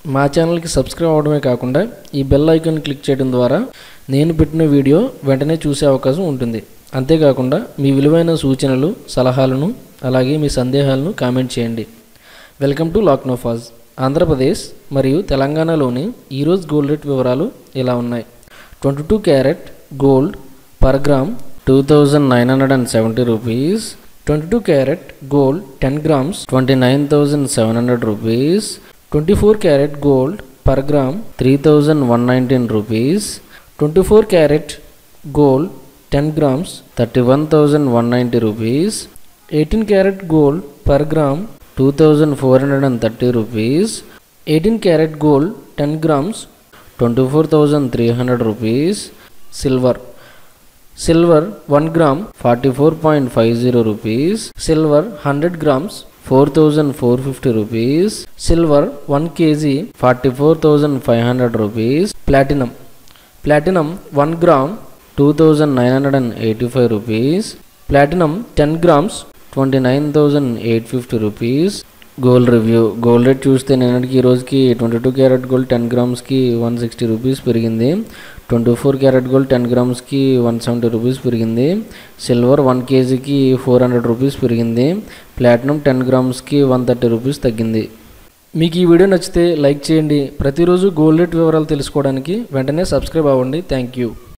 మా ఛానల్కి సబ్స్క్రైబ్ అవడమే కాకుండా ఈ బెల్ ఐకాన్ క్లిక్ చేయడం ద్వారా నేను పెట్టిన వీడియో వెంటనే చూసే అవకాశం ఉంటుంది. అంతేకాకుండా మీ విలువైన సూచనలు సలహాలను అలాగే మీ సందేహాలను కామెంట్ చేయండి. Welcome to లాక్నోఫాస్. ఆంధ్రప్రదేశ్ మరియు తెలంగాణలోని ఈరోజు గోల్డ్ రేట్ వివరాలు ఇలా ఉన్నాయి. 22 carat gold per gram 2970 rupees. 22 carat gold 10 grams 29,700 rupees. 24 carat gold per gram 3,119 rupees. 24 carat gold 10 grams 31,190 rupees. 18 carat gold per gram 2,430 rupees. 18 carat gold 10 grams 24,300 rupees. Silver 1 gram 44.50 rupees. Silver 100 grams 4,450 rupees. Silver 1 kg 44,500 rupees. Platinum 1 gram 2,985 rupees. Platinum 10 grams 29,850 rupees. Gold review. Gold rate చూస్తే నిన్నటికి ఈ రోజుకి 22 carat gold 10 grams కి 160 rupees పెరిగింది. 24 carat gold 10 grams కి 170 rupees పెరిగింది. Silver 1 కేజీకి 400 rupees పెరిగింది. ప్లాటినం 10 గ్రామ్స్ కి 130 రూపీస్ తగ్గింది. మీకు ఈ వీడియో నచ్చితే లైక్ చేయండి. ప్రతిరోజు గోల్డ్ రేట్ వివరాలు తెలుసుకోవడానికి వెంటనే సబ్స్క్రైబ్ అవ్వండి. Thank you.